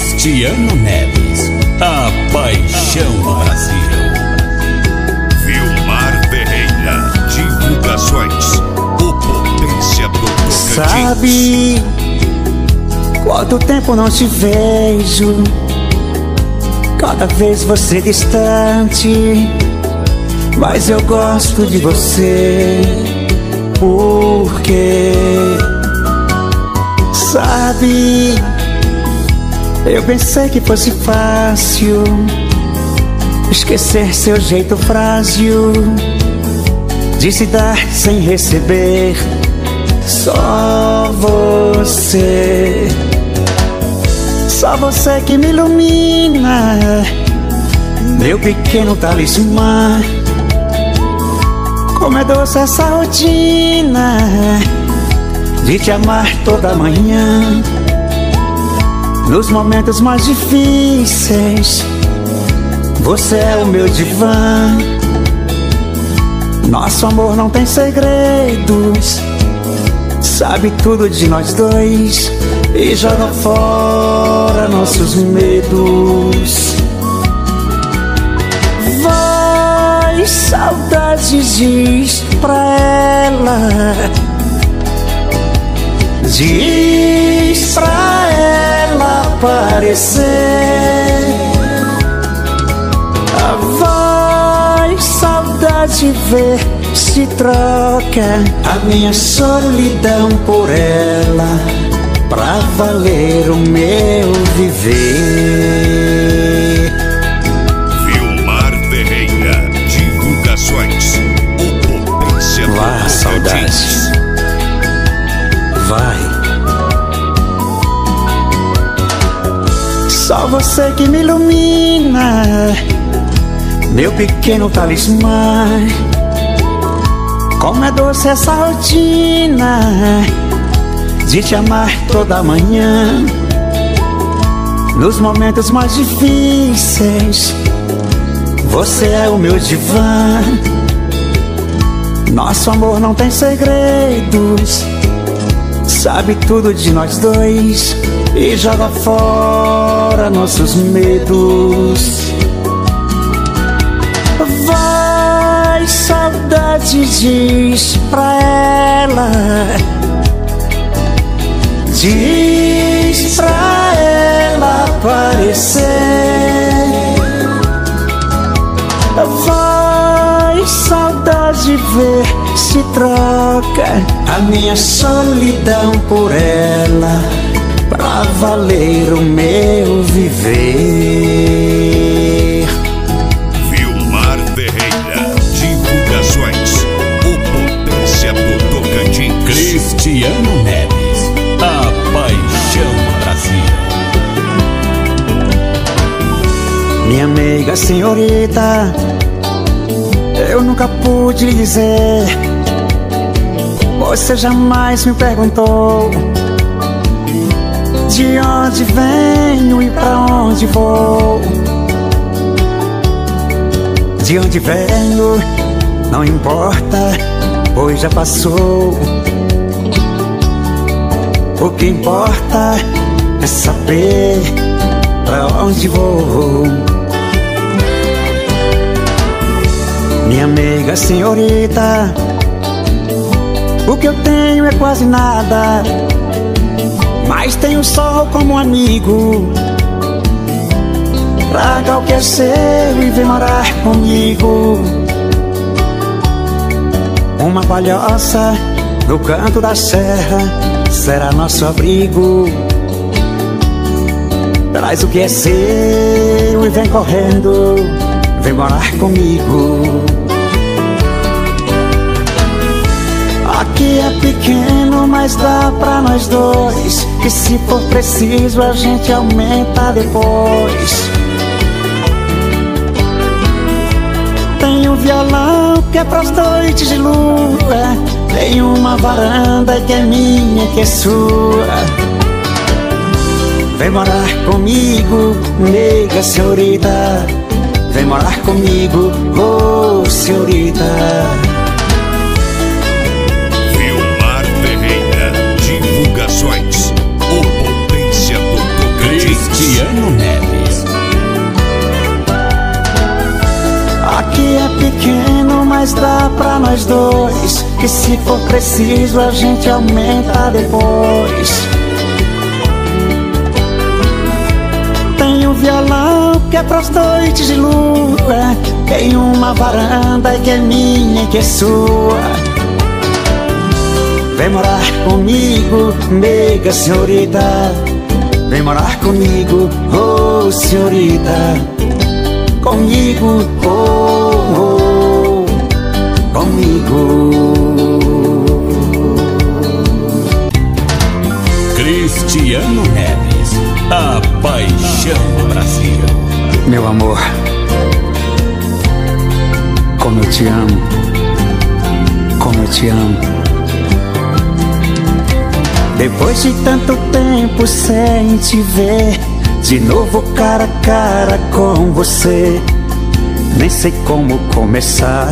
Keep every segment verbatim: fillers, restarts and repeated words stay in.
Cristiano Neves, a paixão do Brasil. Vilmar Ferreira, divulgações, o Potência do Tocantins. Sabe quanto tempo não te vejo, cada vez você distante, mas eu gosto de você. Porque sabe, eu pensei que fosse fácil esquecer seu jeito frágil de se dar sem receber. Só você, só você que me ilumina, meu pequeno talismã. Como é doce essa rotina de te amar toda manhã, nos momentos mais difíceis. Você é o meu divã. Nosso amor não tem segredos, sabe tudo de nós dois e joga fora nossos medos. Vai, saudade, diz pra ela, diz pra ela aparecer. Vai, saudade, ver se troca a minha solidão por ela, pra valer o meu viver. Vilmar Ferreira, divulgações, o Potência do Vá, saudade, vai. Só você que me ilumina, meu pequeno talismã. Como é doce essa rotina de te amar toda manhã, nos momentos mais difíceis. Você é o meu divã. Nosso amor não tem segredos, sabe tudo de nós dois e joga fora nossos medos. Vai, saudade, diz pra ela, diz pra ela aparecer. Vai, saudade, ver se troca a minha solidão por ela, pra valer o meu viver. Vilmar Ferreira, divulgações, o Potência do Tocantins. Cristiano Neves, a paixão do Brasil. Minha amiga senhorita, eu nunca pude lhe dizer, você jamais me perguntou de onde venho e pra onde vou. De onde venho não importa, pois já passou. O que importa é saber pra onde vou. Minha amiga senhorita, o que eu tenho é quase nada, mas tenho o sol como amigo. Traga o que é seu e vem morar comigo. Uma palhoça no canto da serra será nosso abrigo. Traz o que é seu e vem correndo, vem morar comigo. Aqui é pequeno, mas dá pra nós dois, e se for preciso a gente aumenta depois. Tem um violão que é pras noites de lua, tem uma varanda que é minha, que é sua. Vem morar comigo, nega senhorita, vem morar comigo, oh senhorita. Vilmar Ferreira, divulgações, o Potência do Tocantins. Cristiano pra nós dois, que se for preciso a gente aumenta depois. Tem um violão que é pras noites de lua, tem uma varanda que é minha e que é sua. Vem morar comigo, nega senhorita. Vem morar comigo, oh senhorita. Comigo, oh, oh, comigo. Cristiano Neves, a paixão do Brasil. Meu amor, como eu te amo, como eu te amo. Depois de tanto tempo sem te ver, de novo cara a cara com você, nem sei como começar.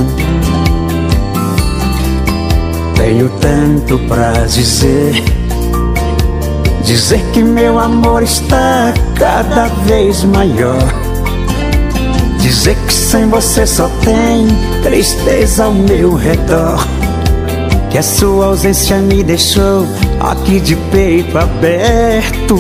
Tenho tanto pra dizer, dizer que meu amor está cada vez maior, dizer que sem você só tem tristeza ao meu redor, que a sua ausência me deixou aqui de peito aberto.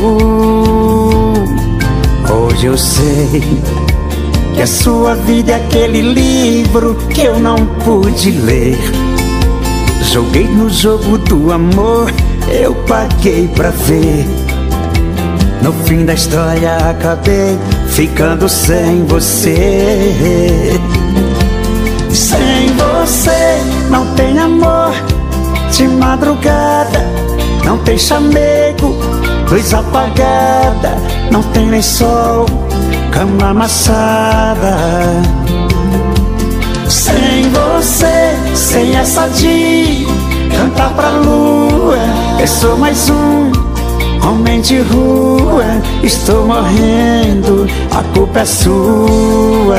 Hoje eu sei que a sua vida é aquele livro que eu não pude ler. Joguei no jogo do amor, eu paguei pra ver. No fim da história acabei ficando sem você. Sem você não tem amor de madrugada, não tem chamego, luz apagada, não tem nem sol, cama amassada. Sem você, sem essa de cantar pra lua, eu sou mais um homem de rua. Estou morrendo, a culpa é sua.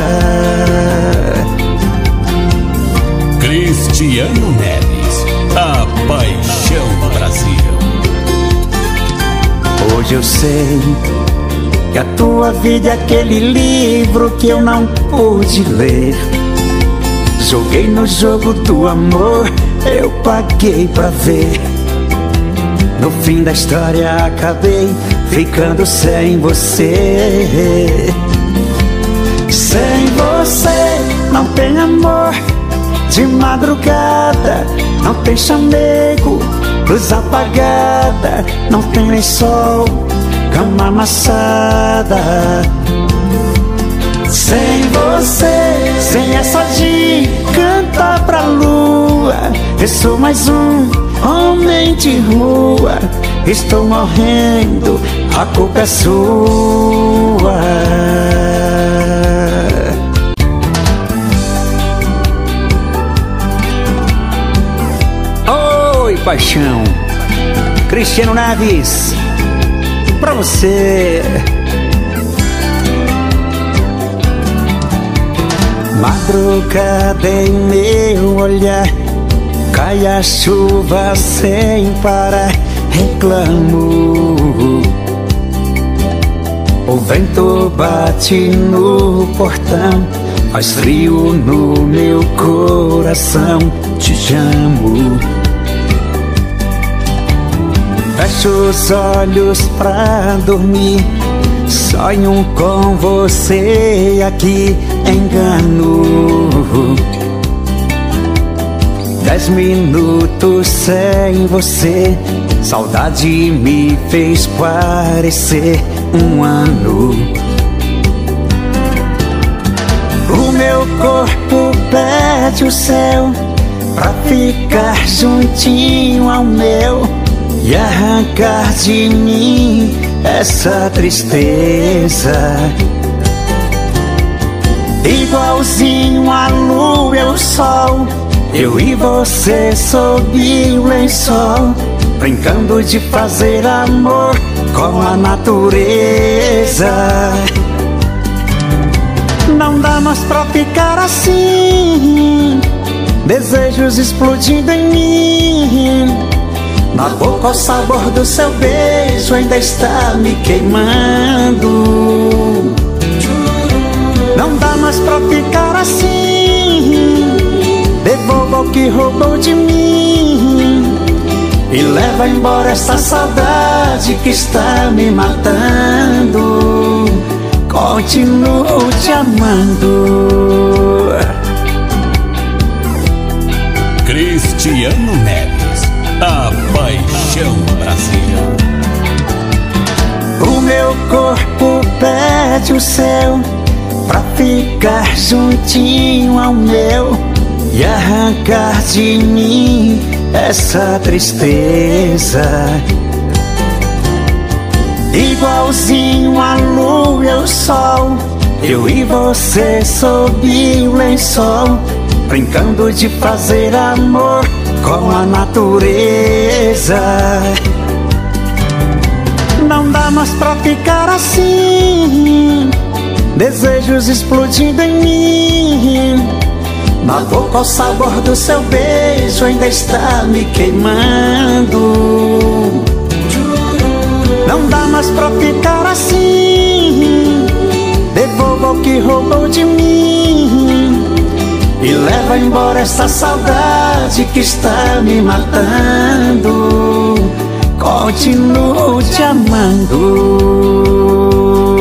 Cristiano Neves, a paixão do Brasil. Hoje eu sei que a tua vida é aquele livro que eu não pude ler. Joguei no jogo do amor, eu paguei pra ver. No fim da história acabei ficando sem você. Sem você não tem amor de madrugada, não tem chamego, luz apagada, não tem nem sol, cama amassada. Sem você, sem essa de cantar pra lua, eu sou mais um homem de rua. Estou morrendo, a culpa é sua. Oi, paixão, Cristiano Neves, pra você. Madrugada em meu olhar, cai a chuva sem parar, reclamo. O vento bate no portão, faz frio no meu coração, te chamo. Fecho os olhos pra dormir, sonho com você aqui, engano. Dez minutos sem você, saudade me fez parecer um ano. O meu corpo pede o céu pra ficar juntinho ao meu e arrancar de mim essa tristeza. Igualzinho a lua e o sol, eu e você sob o lençol, brincando de fazer amor com a natureza. Não dá mais pra ficar assim, desejos explodindo em mim. Na boca o sabor do seu beijo ainda está me queimando. Não dá mais pra ficar assim, devolva o que roubou de mim e leva embora essa saudade que está me matando. Continuo te amando. Cristiano Neves, a paixão Brasil. O meu corpo pede o seu pra ficar juntinho ao meu e arrancar de mim essa tristeza. Igualzinho a lua e o sol, eu e você sob o lençol, brincando de fazer amor com a natureza. Não dá mais pra ficar assim, desejos explodindo em mim. Na boca o sabor do seu beijo ainda está me queimando. Não dá mais pra ficar assim, devolva o que roubou de mim e leva embora essa saudade que está me matando. Continuo te amando.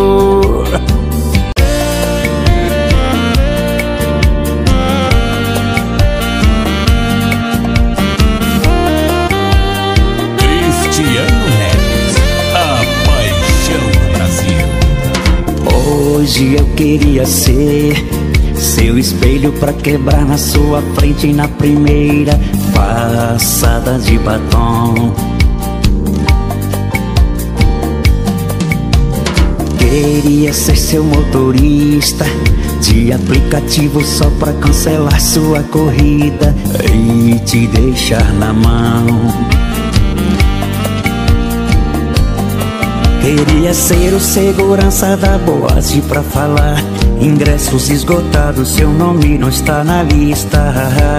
Cristiano Neves, a paixão Brasil. Hoje eu queria ser seu espelho pra quebrar na sua frente na primeira passada de batom. Queria ser seu motorista de aplicativo só pra cancelar sua corrida e te deixar na mão. Queria ser o segurança da boate pra falar ingressos esgotados, seu nome não está na lista.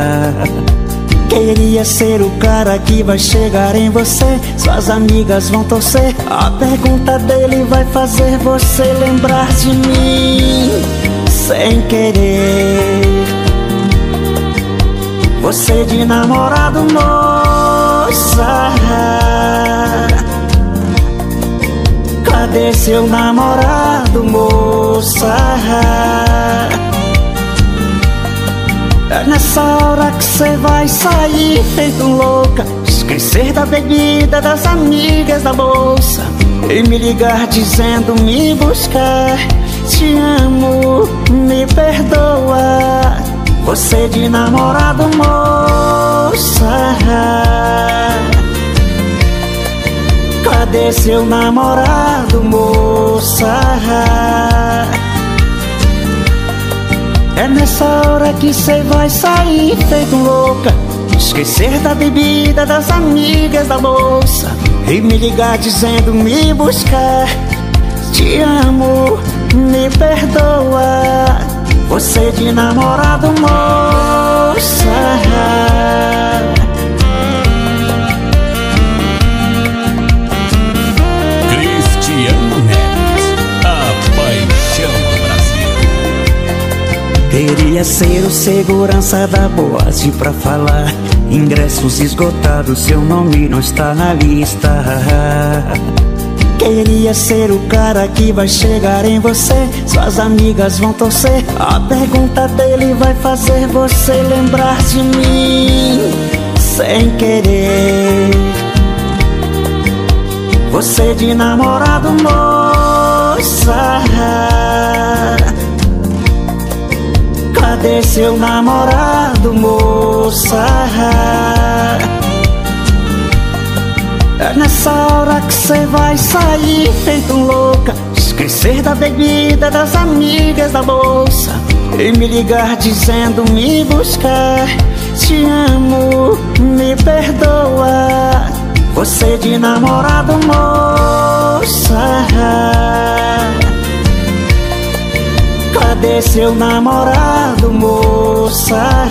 Queria ser o cara que vai chegar em você, suas amigas vão torcer, a pergunta dele vai fazer você lembrar de mim sem querer. Você de namorado, moça, cadê seu namorado, moça? É nessa hora que cê vai sair feito louca, esquecer da bebida, das amigas, da bolsa e me ligar dizendo me buscar. Te amo, me perdoa. Você de namorado, moça, cadê seu namorado, moça? É nessa hora que cê vai sair feito louca, esquecer da bebida, das amigas, da bolsa e me ligar dizendo me buscar. Te amo, me perdoa. Você de namorado, moça. Cristiano Neves, a paixão Brasil. Queria ser o segurança da boate pra falar ingressos esgotados, seu nome não está na lista. Queria ser o cara que vai chegar em você, suas amigas vão torcer, a pergunta dele vai fazer você lembrar de mim sem querer. Você de namorado, moça, cadê seu namorado, moça? É nessa hora que cê vai sair feito louca, esquecer da bebida, das amigas, da bolsa e me ligar dizendo me buscar. Te amo, me perdoa. Você de namorado, moça, cadê seu namorado, moça?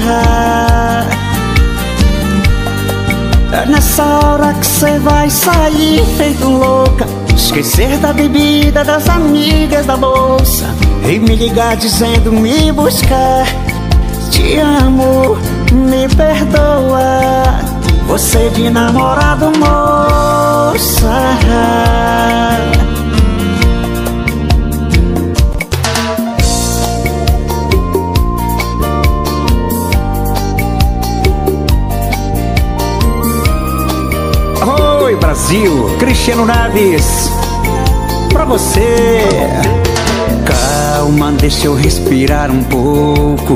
É nessa hora que cê vai sair feito louca, esquecer da bebida, das amigas, da bolsa e me ligar dizendo me buscar. Te amo, me perdoa, você de namorado, moça. Oi, Brasil, Cristiano Naves, pra você. Calma, deixa eu respirar um pouco.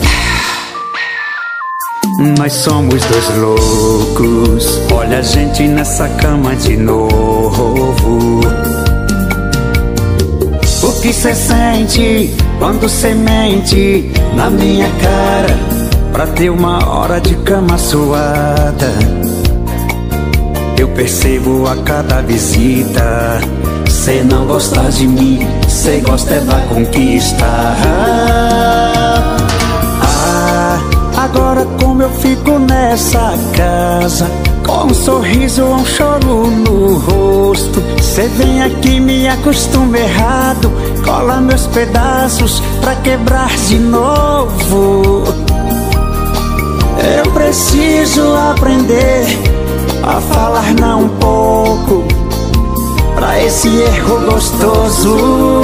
Nós somos dois loucos. Olha a gente nessa cama de novo. O que cê sente quando cê mente na minha cara pra ter uma hora de cama suada? Eu percebo a cada visita, cê não gosta de mim, cê gosta é da conquista. Ah, agora como eu fico nessa casa, com um sorriso ou um choro no rosto. Cê vem aqui, me acostuma errado, cola meus pedaços pra quebrar de novo. Eu preciso aprender a falar não um pouco pra esse erro gostoso.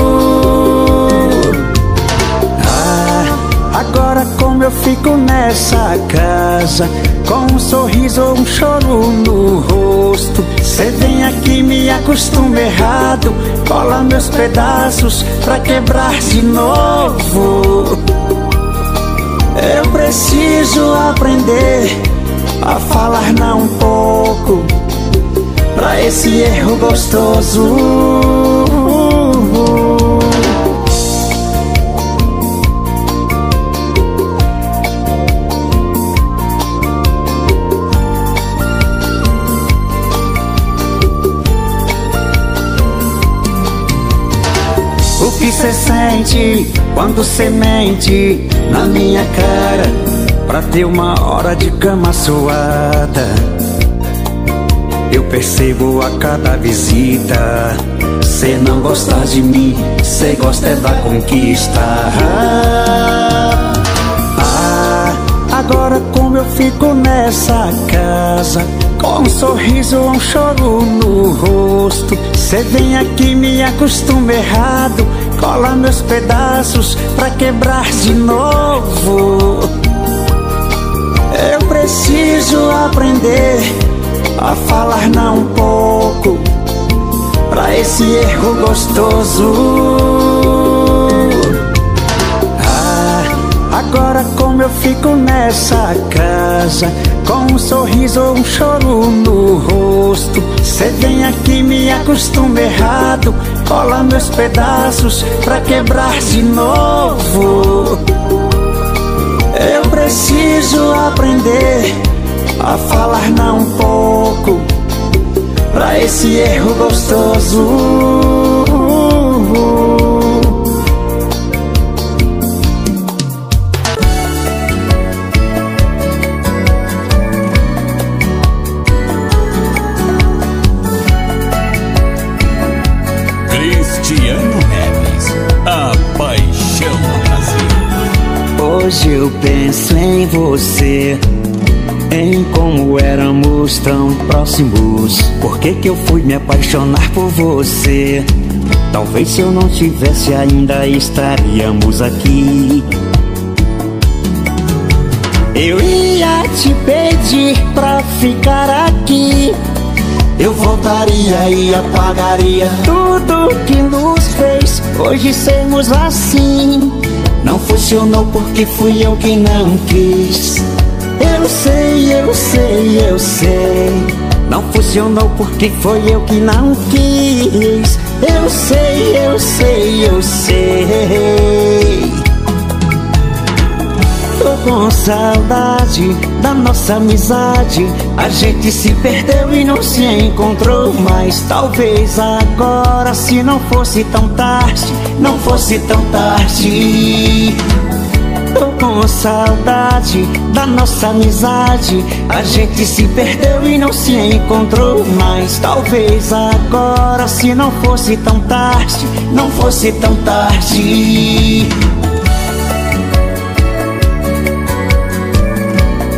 Ah, agora como eu fico nessa casa, com um sorriso ou um choro no rosto. Cê vem aqui, me acostuma errado, cola meus pedaços pra quebrar de novo. Eu preciso aprender a falar não um pouco pra esse erro gostoso. O que cê sente quando cê mente na minha cara pra ter uma hora de cama suada? Eu percebo a cada visita, cê não gosta de mim, cê gosta é da conquista. Ah, agora como eu fico nessa casa, com um sorriso ou um choro no rosto. Cê vem aqui, me acostuma errado, cola meus pedaços pra quebrar de novo. Eu preciso aprender a falar não um pouco pra esse erro gostoso. Ah, agora como eu fico nessa casa, com um sorriso ou um choro no rosto. Cê vem aqui, me acostuma errado, cola meus pedaços pra quebrar de novo. Eu preciso aprender a falar não um pouco pra esse erro gostoso. Cristiano Neves, a paixão do Brasil. Hoje eu penso em você, em como éramos tão próximos. Por que que eu fui me apaixonar por você? Talvez se eu não tivesse ainda estaríamos aqui. Eu ia te pedir pra ficar aqui, eu voltaria e apagaria tudo que nos fez hoje sermos assim. Não funcionou porque fui eu que não quis. Eu sei, eu sei, eu sei. Não funcionou porque foi eu que não quis. Eu sei, eu sei, eu sei. Tô com saudade da nossa amizade. A gente se perdeu e não se encontrou mais. Talvez agora, se não fosse tão tarde, não fosse tão tarde. Tô com saudade da nossa amizade. A gente se perdeu e não se encontrou mais. Talvez agora, se não fosse tão tarde, não fosse tão tarde.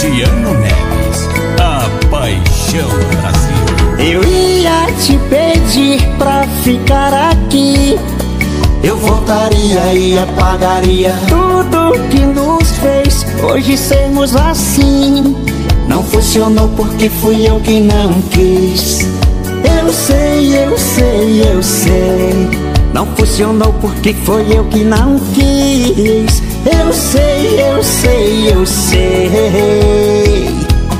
Cristiano Neves, a paixão do Brasil. Eu ia te pedir pra ficar aqui, eu voltaria e apagaria tudo que nos fez hoje sermos assim. Não funcionou porque fui eu que não quis. Eu sei, eu sei, eu sei. Não funcionou porque foi eu que não quis. Eu sei, eu sei, eu sei.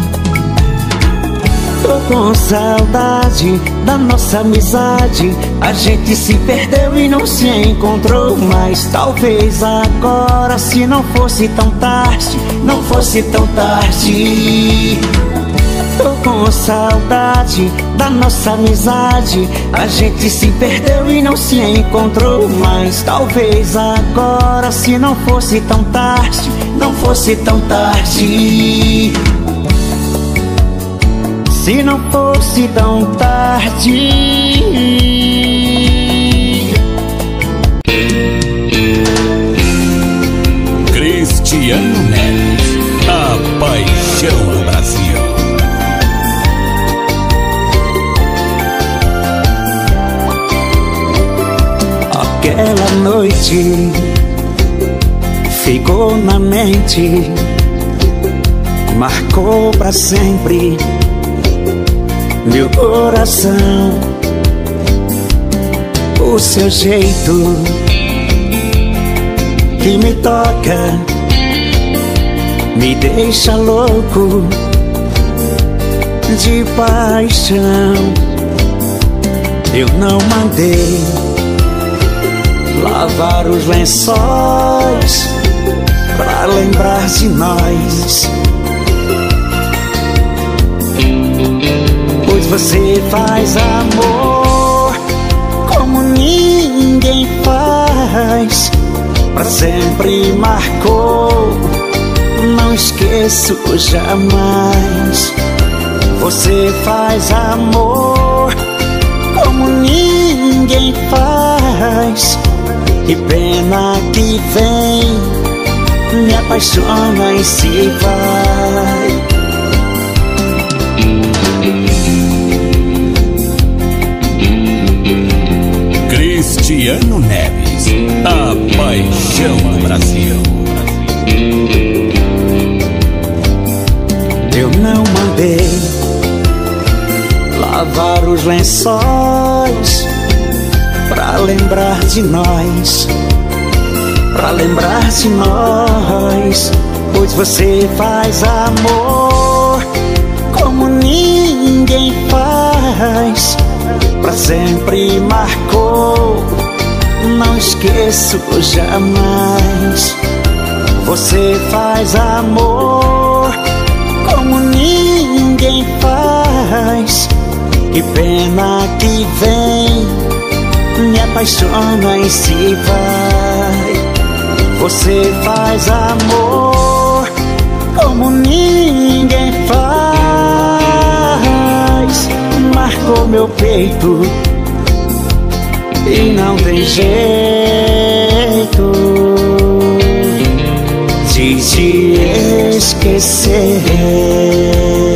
Tô com saudade da nossa amizade. A gente se perdeu e não se encontrou mais. Talvez agora, se não fosse tão tarde, não fosse tão tarde. Tô com saudade da nossa amizade. A gente se perdeu e não se encontrou mais. Talvez agora, se não fosse tão tarde, não fosse tão tarde. Se não fosse tão tarde. Cristiano Neves, a paixão do Brasil. Aquela noite ficou na mente, marcou pra sempre meu coração. O seu jeito que me toca, me deixa louco de paixão. Eu não mandei lavar os lençóis pra lembrar de nós, pois você faz amor como ninguém faz. Pra sempre marcou, não esqueço jamais. Você faz amor como ninguém faz. Que pena que vem, me apaixona e se vai. Cristiano Neves, a paixão do Brasil. Eu não mandei lavar os lençóis pra lembrar de nós, pra lembrar de nós, pois você faz amor como ninguém faz. Pra sempre marcou, não esqueço jamais. Você faz amor como ninguém faz. Que pena que vem, me apaixona e se vai. Você faz amor como ninguém faz. Marcou meu peito e não tem jeito de te esquecer.